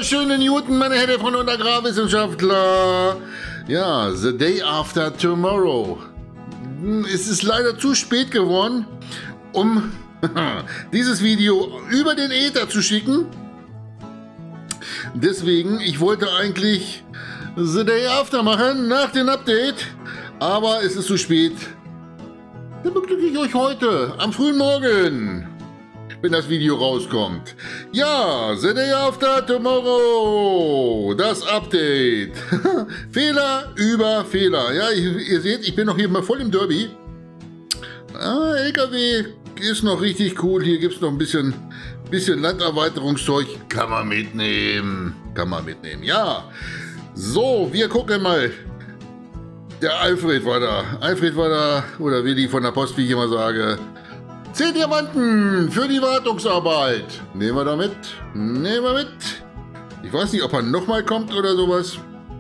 wunderschönen Newton, meine Herren von und Agrarwissenschaftler. Ja, the day after tomorrow. Es ist leider zu spät geworden, um dieses Video über den Äther zu schicken. Deswegen, ich wollte eigentlich the day after machen, nach dem Update. Aber es ist zu spät. Dann beglücke ich euch heute, am frühen Morgen, wenn das Video rauskommt. Ja, the day after tomorrow, das Update. Fehler über Fehler. Ja, ihr seht, ich bin noch hier mal voll im Derby. LKW ist noch richtig cool. Hier gibt es noch ein bisschen Landerweiterungszeug. Kann man mitnehmen. Ja, so, wir gucken mal. Der Alfred war da, oder wie die von der Post, wie ich immer sage. 10 Diamanten für die Wartungsarbeit. Nehmen wir da mit. Ich weiß nicht, ob er nochmal kommt oder sowas.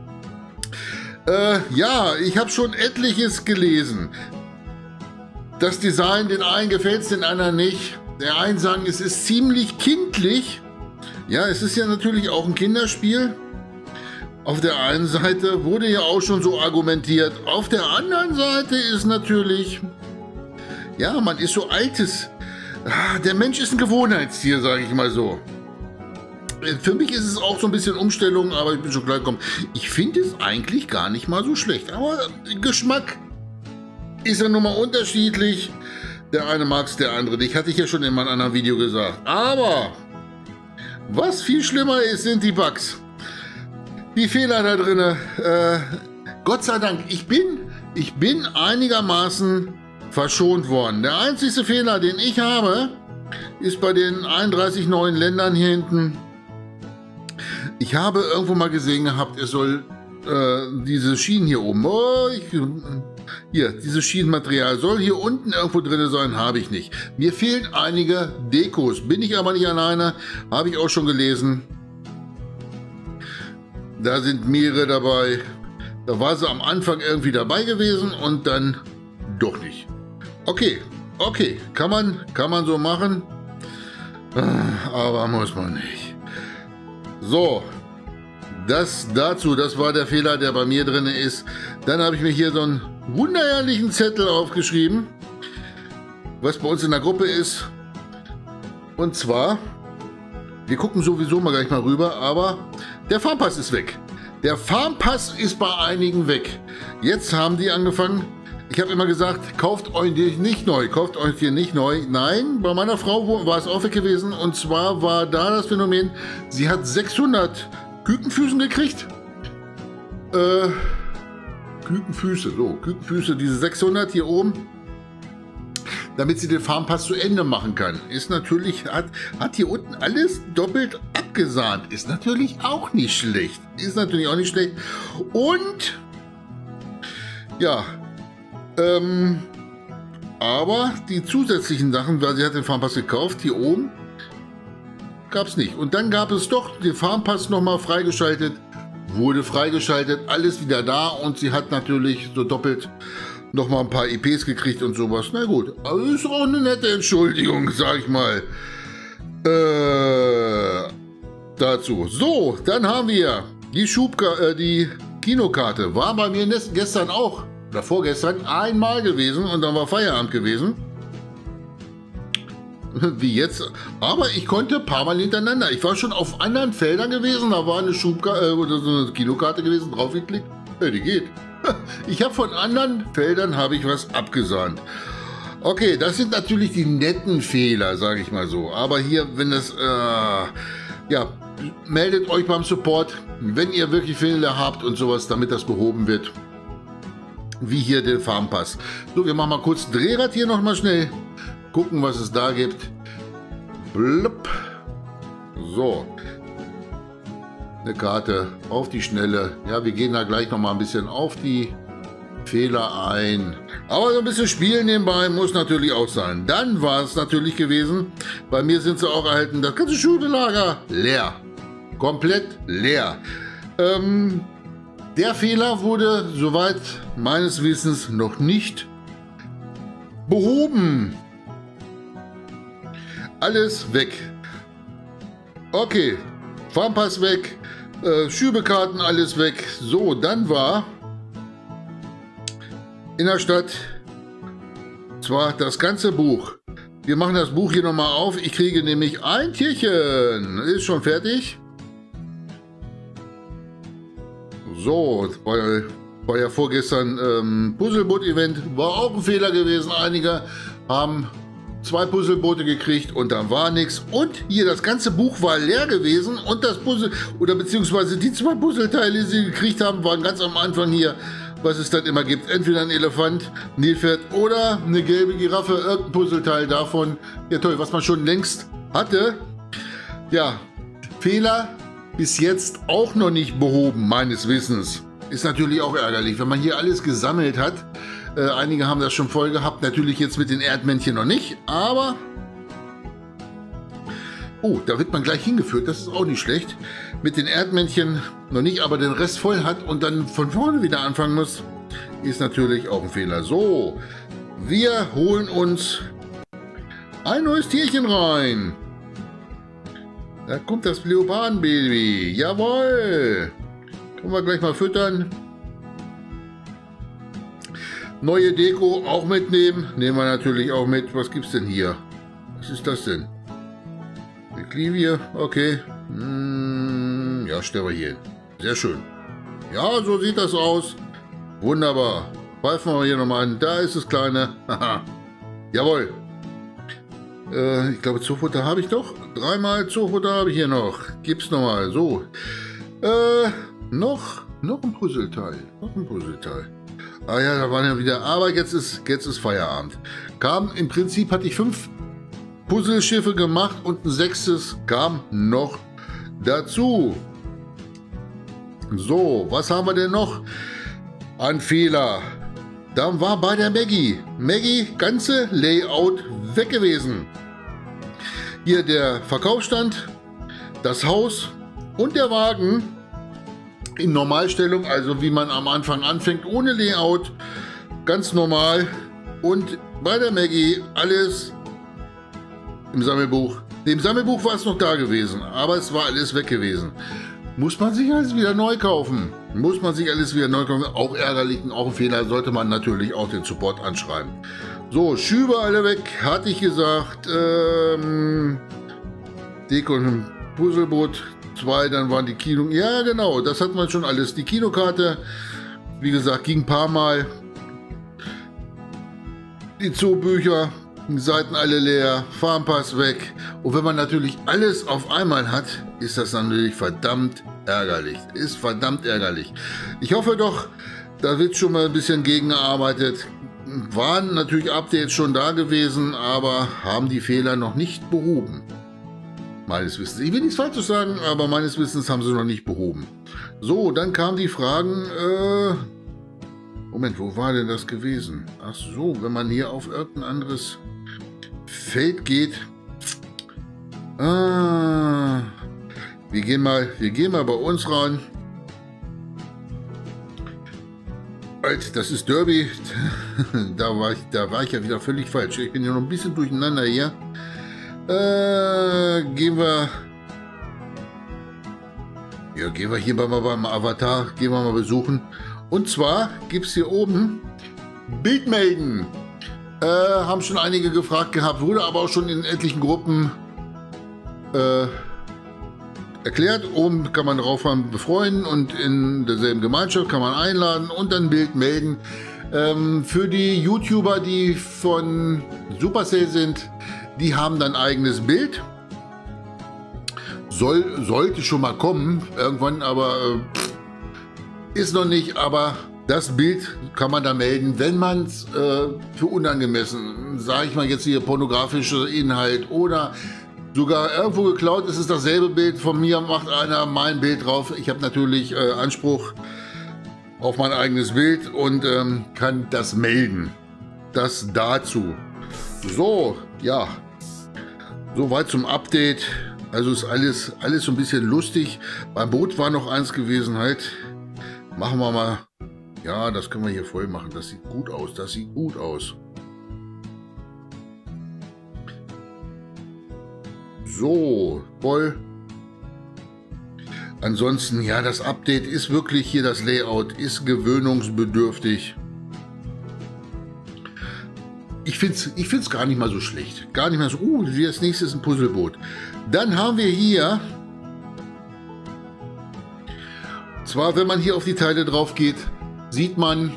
Ja, ich habe schon etliches gelesen. Das Design, den einen gefällt es, den anderen nicht. Der einen sagen, es ist ziemlich kindlich. Ja, es ist ja natürlich auch ein Kinderspiel. Auf der einen Seite wurde ja auch schon so argumentiert. Auf der anderen Seite ist natürlich... Ja, man ist so altes. Der Mensch ist ein Gewohnheitstier, sage ich mal so. Für mich ist es auch so ein bisschen Umstellung, aber ich bin schon klar gekommen. Ich finde es eigentlich gar nicht mal so schlecht. Aber Geschmack ist ja nun mal unterschiedlich. Der eine mag es, der andere nicht. Hatte ich ja schon in meinem anderen Video gesagt. Aber was viel schlimmer ist, sind die Bugs. Die Fehler da drin. Gott sei Dank, ich bin einigermaßen verschont worden. Der einzige Fehler, den ich habe, ist bei den 31 neuen Ländern hier hinten. Ich habe irgendwo mal gesehen gehabt, es soll diese Schienen hier oben, hier, dieses Schienenmaterial soll hier unten irgendwo drin sein, habe ich nicht. Mir fehlen einige Dekos, bin ich aber nicht alleine, habe ich auch schon gelesen. Da sind mehrere dabei. Da war sie am Anfang irgendwie dabei gewesen und dann doch nicht. Okay, kann man so machen, aber muss man nicht. So, das war der Fehler, der bei mir drin ist. Dann habe ich mir hier so einen wunderherrlichen Zettel aufgeschrieben, was bei uns in der Gruppe ist. Und zwar, wir gucken sowieso mal gleich mal rüber, aber der Farmpass ist weg. Der Farmpass ist bei einigen weg. Jetzt haben die angefangen. Ich habe immer gesagt, kauft euch nicht neu. Nein, bei meiner Frau war es auch weg gewesen. Und zwar war da das Phänomen, sie hat 600 Kükenfüßen gekriegt. Kükenfüße, diese 600 hier oben. Damit sie den Farmpass zu Ende machen kann. Ist natürlich, hat hier unten alles doppelt abgesahnt. Ist natürlich auch nicht schlecht. Und, ja, aber die zusätzlichen Sachen, weil sie hat den Farmpass gekauft, hier oben, gab es nicht. Und dann gab es doch den Farmpass nochmal freigeschaltet, wurde freigeschaltet, alles wieder da und sie hat natürlich so doppelt nochmal ein paar EPs gekriegt und sowas. Na gut, aber ist auch eine nette Entschuldigung, sag ich mal, dazu. So, dann haben wir die Kinokarte. War bei mir gestern auch, oder vorgestern, einmal gewesen und dann war Feierabend gewesen. Wie jetzt. Aber ich konnte ein paar Mal hintereinander. Ich war schon auf anderen Feldern gewesen, da war eine oder so eine Kinokarte gewesen, draufgeklickt. Ja, die geht. Ich habe von anderen Feldern was abgesahnt. Okay, das sind natürlich die netten Fehler, sage ich mal so. Aber hier, wenn das, ja, meldet euch beim Support, wenn ihr wirklich Fehler habt und sowas, damit das behoben wird. Wie hier den Farmpass. So, wir machen mal kurz Drehrad hier nochmal schnell. Gucken, was es da gibt. Blub. So. Eine Karte auf die Schnelle. Ja, wir gehen da gleich noch mal ein bisschen auf die Fehler ein. Aber so ein bisschen Spielen nebenbei muss natürlich auch sein. Dann war es natürlich gewesen, bei mir sind sie auch erhalten, das ganze Schulbelager leer. Komplett leer. Der Fehler wurde, soweit meines Wissens, noch nicht behoben. Alles weg. Okay. Farmpass weg, Schübekarten, alles weg. So, dann war in der Stadt zwar das ganze Buch. Wir machen das Buch hier nochmal auf. Ich kriege nämlich ein Tierchen. Ist schon fertig. So, war ja vorgestern Puzzleboot-Event. War auch ein Fehler gewesen. Einige haben 2 Puzzleboote gekriegt und dann war nichts. Und hier das ganze Buch war leer gewesen und das Puzzle, oder beziehungsweise die 2 Puzzleteile, die sie gekriegt haben, waren ganz am Anfang hier, was es dann immer gibt. Entweder ein Elefant, Nilpferd oder eine gelbe Giraffe, irgendein Puzzleteil davon. Ja toll, was man schon längst hatte. Ja, Fehler bis jetzt auch noch nicht behoben, meines Wissens. Ist natürlich auch ärgerlich, wenn man hier alles gesammelt hat. Einige haben das schon voll gehabt, natürlich jetzt mit den Erdmännchen noch nicht, aber... Oh, da wird man gleich hingeführt, das ist auch nicht schlecht. Mit den Erdmännchen noch nicht, aber den Rest voll hat und dann von vorne wieder anfangen muss, ist natürlich auch ein Fehler. So, wir holen uns ein neues Tierchen rein. Da kommt das Leopardenbaby, jawohl. Können wir gleich mal füttern. Neue Deko auch mitnehmen. Nehmen wir natürlich auch mit. Was gibt's denn hier? Was ist das denn? Eklivie, okay. Ja, stellen wir hier hin. Sehr schön. Ja, so sieht das aus. Wunderbar. Pfeifen wir hier nochmal an. Da ist das Kleine. Jawohl. Ich glaube, Zufutter habe ich doch. 3-mal Zufutter habe ich hier noch. Gibt's nochmal. So. Noch ein Puzzleteil. Noch ein Puzzleteil. Ah ja, da waren ja wieder. Aber jetzt ist Feierabend. Im Prinzip hatte ich 5 Puzzleschiffe gemacht und ein 6. kam noch dazu. So, was haben wir denn noch an Fehler? Dann war bei der Maggie ganze Layout weg gewesen. Hier der Verkaufsstand, das Haus und der Wagen in Normalstellung, also wie man am Anfang anfängt, ohne Layout, ganz normal. Und bei der Maggie alles im Sammelbuch. Im Sammelbuch war es noch da gewesen, aber es war alles weg gewesen. Muss man sich alles wieder neu kaufen. Auch ärgerlich und auch ein Fehler, sollte man natürlich auch den Support anschreiben. So, Schübe alle weg, hatte ich gesagt. Deko und Puzzleboot 2, dann waren die Kino... Ja, genau, das hat man schon alles. Die Kinokarte, wie gesagt, ging ein paar Mal. Die Zoobücher, die Seiten alle leer, Farmpass weg. Und wenn man natürlich alles auf einmal hat, ist das natürlich verdammt ärgerlich. Ist verdammt ärgerlich. Ich hoffe doch, da wird schon mal ein bisschen gegengearbeitet. Waren natürlich Updates schon da gewesen, aber haben die Fehler noch nicht behoben. Meines Wissens. Ich will nichts Falsches sagen, aber meines Wissens haben sie noch nicht behoben. So, dann kamen die Fragen. Moment, wo war denn das gewesen? Ach so, wenn man hier auf irgendein anderes Feld geht. Wir gehen mal bei uns rein. Das ist Derby. Da war ich ja wieder völlig falsch. Ich bin ja noch ein bisschen durcheinander hier. Gehen wir hier mal beim Avatar, gehen wir mal besuchen. Und zwar gibt es hier oben Bild melden. Haben schon einige gefragt gehabt, wurde aber auch schon in etlichen Gruppen erklärt. Oben kann man drauf haben, befreuen und in derselben Gemeinschaft kann man einladen und dann Bild melden. Für die YouTuber, die von Supercell sind, die haben dann eigenes Bild. Sollte schon mal kommen, irgendwann, aber ist noch nicht. Aber das Bild kann man da melden, wenn man es für unangemessen, sage ich mal jetzt hier, pornografischer Inhalt oder sogar irgendwo geklaut ist, es dasselbe Bild von mir, macht einer mein Bild drauf. Ich habe natürlich Anspruch auf mein eigenes Bild und kann das melden. Das dazu. So, ja. Soweit zum Update. Also ist alles so ein bisschen lustig. Beim Boot war noch eins gewesen halt. Machen wir mal. Ja, das können wir hier voll machen. Das sieht gut aus. Das sieht gut aus. So, voll. Ansonsten, ja, das Update ist wirklich hier, das Layout ist gewöhnungsbedürftig. Ich find's gar nicht mal so schlecht. Gar nicht mal so, das nächste ist ein Puzzleboot. Dann haben wir hier, zwar wenn man hier auf die Teile drauf geht, sieht man,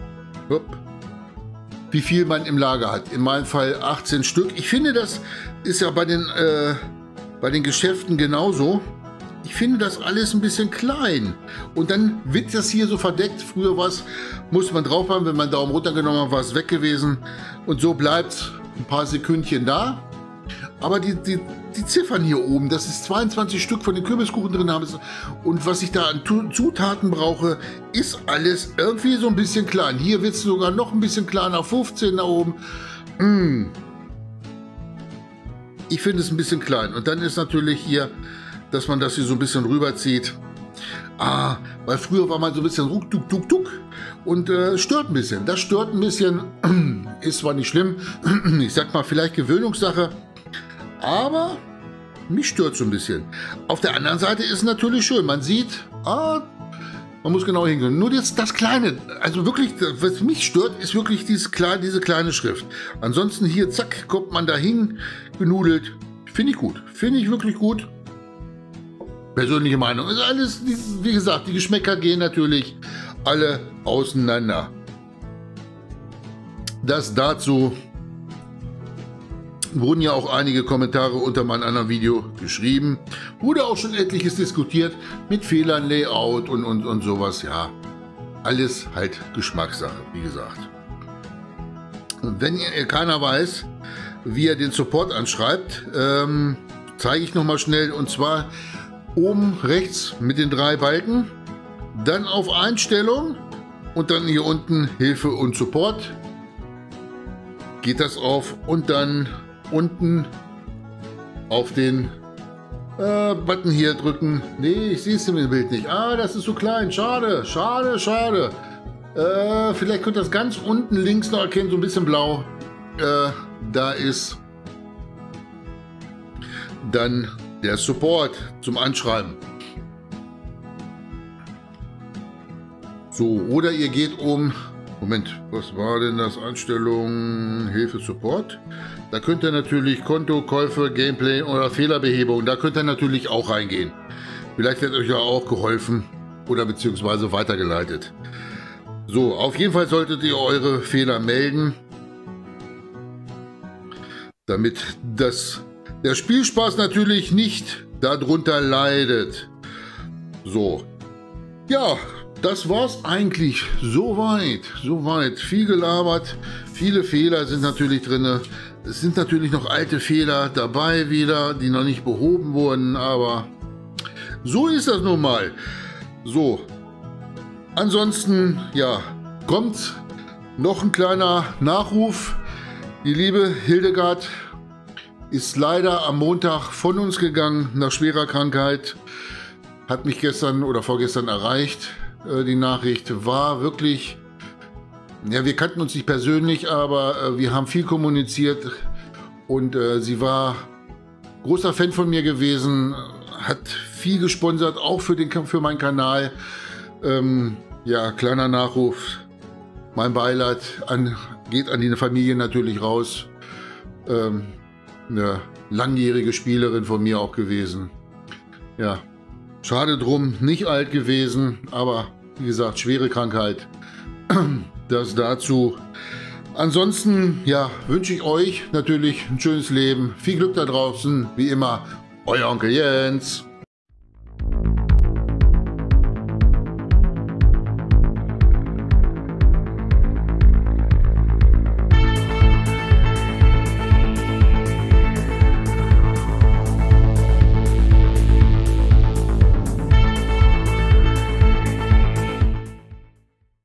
wie viel man im Lager hat. In meinem Fall 18 Stück. Ich finde, das ist ja bei den Geschäften genauso. Ich finde das alles ein bisschen klein. Und dann wird das hier so verdeckt. Früher musste man drauf haben, wenn man Daumen runter genommen hat, war es weg gewesen. Und so bleibt ein paar Sekündchen da. Aber die Ziffern hier oben, das ist 22 Stück von den Kürbiskuchen drin haben. Und was ich da an Zutaten brauche, ist alles irgendwie so ein bisschen klein. Hier wird es sogar noch ein bisschen kleiner, 15 da oben. Ich finde es ein bisschen klein. Und dann ist natürlich hier, dass man das hier so ein bisschen rüberzieht. Weil früher war man so ein bisschen ruck, tuk, tuk, tuk und stört ein bisschen. Das stört ein bisschen, ist zwar nicht schlimm, ich sag mal vielleicht Gewöhnungssache, aber mich stört so ein bisschen. Auf der anderen Seite ist es natürlich schön, man sieht, man muss genau hingehen. Nur jetzt das Kleine, also wirklich, was mich stört, ist wirklich diese kleine Schrift. Ansonsten hier, zack, kommt man dahin, genudelt. Finde ich gut, finde ich wirklich gut. Persönliche Meinung. Also alles, wie gesagt, die Geschmäcker gehen natürlich alle auseinander. Das dazu. Wurden ja auch einige Kommentare unter meinem anderen Video geschrieben. Wurde auch schon etliches diskutiert mit Fehlern, Layout und sowas. Ja, alles halt Geschmackssache, wie gesagt. Und wenn keiner weiß, wie er den Support anschreibt, zeige ich nochmal schnell. Und zwar oben rechts mit den 3 Balken, dann auf Einstellung und dann hier unten Hilfe und Support. Geht das auf und dann unten auf den Button hier drücken. Nee, ich sehe es im Bild nicht. Das ist so klein. Schade, schade, schade. Vielleicht könnt ihr das ganz unten links noch erkennen, so ein bisschen blau. Da ist dann der Support zum Anschreiben. So, oder ihr geht Moment, was war denn das? Einstellung, Hilfe, Support. Da könnt ihr natürlich Konto, Käufe, Gameplay oder Fehlerbehebung, da könnt ihr natürlich auch reingehen. Vielleicht wird euch ja auch geholfen oder beziehungsweise weitergeleitet. So, auf jeden Fall solltet ihr eure Fehler melden, damit der Spielspaß natürlich nicht darunter leidet. So, ja, das war's eigentlich. Soweit. Viel gelabert, viele Fehler sind natürlich drin. Es sind natürlich noch alte Fehler dabei wieder, die noch nicht behoben wurden, aber so ist das nun mal. So, ansonsten, ja, kommt noch ein kleiner Nachruf. Die liebe Hildegard ist leider am Montag von uns gegangen nach schwerer Krankheit. Hat mich gestern oder vorgestern erreicht. Die Nachricht war wirklich, ja, wir kannten uns nicht persönlich, aber wir haben viel kommuniziert und sie war großer Fan von mir gewesen, hat viel gesponsert, auch für meinen Kanal. Ja, kleiner Nachruf, mein Beileid geht an die Familie natürlich raus. Eine langjährige Spielerin von mir auch gewesen. Ja, schade drum, nicht alt gewesen, aber wie gesagt, schwere Krankheit. Das dazu. Ansonsten, ja, wünsche ich euch natürlich ein schönes Leben. Viel Glück da draußen, wie immer, euer Onkel Jens.